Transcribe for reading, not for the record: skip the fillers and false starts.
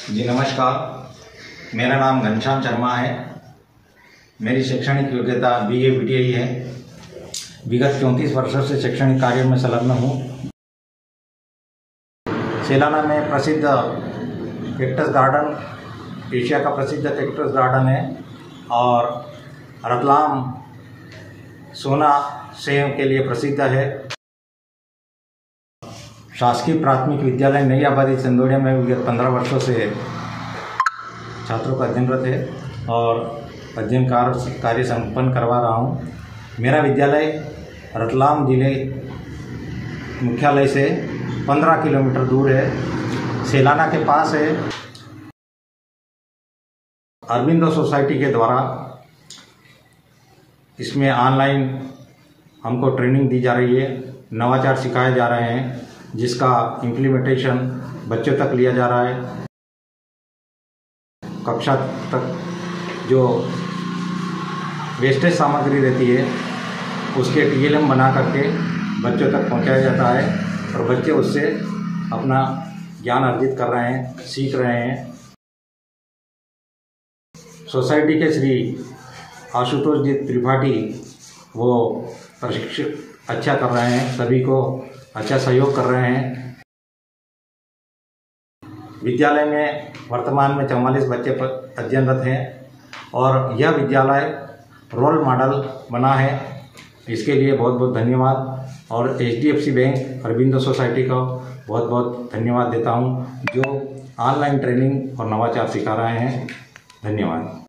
जी नमस्कार, मेरा नाम घनश्याम शर्मा है। मेरी शैक्षणिक योग्यता BA BTI है। विगत 34 वर्षों से शैक्षणिक कार्य में संलग्न हूँ। सेलाना में प्रसिद्ध कैक्टस गार्डन, एशिया का प्रसिद्ध कैक्टस गार्डन है और रतलाम सोना सेव के लिए प्रसिद्ध है। शासकीय प्राथमिक विद्यालय नई आबादी चंदोड़िया में विगत 15 वर्षों से छात्रों का अध्ययनरत है और अध्ययन कार्य संपन्न करवा रहा हूँ। मेरा विद्यालय रतलाम जिले मुख्यालय से 15 किलोमीटर दूर है, सेलाना के पास है। अरबिंदो सोसाइटी के द्वारा इसमें ऑनलाइन हमको ट्रेनिंग दी जा रही है, नवाचार सिखाए जा रहे हैं, जिसका इम्प्लीमेंटेशन बच्चों तक लिया जा रहा है। कक्षा तक जो वेस्टेज सामग्री रहती है उसके TLM बना करके बच्चों तक पहुंचाया जाता है और बच्चे उससे अपना ज्ञान अर्जित कर रहे हैं, सीख रहे हैं। सोसाइटी के श्री आशुतोष जी त्रिपाठी वो प्रशिक्षण अच्छा कर रहे हैं, सभी को अच्छा सहयोग कर रहे हैं। विद्यालय में वर्तमान में 44 बच्चे अध्ययनरत हैं और यह विद्यालय रोल मॉडल बना है। इसके लिए बहुत बहुत धन्यवाद और HDFC बैंक अरबिंदो सोसाइटी का बहुत बहुत धन्यवाद देता हूं, जो ऑनलाइन ट्रेनिंग और नवाचार सिखा रहे हैं। धन्यवाद।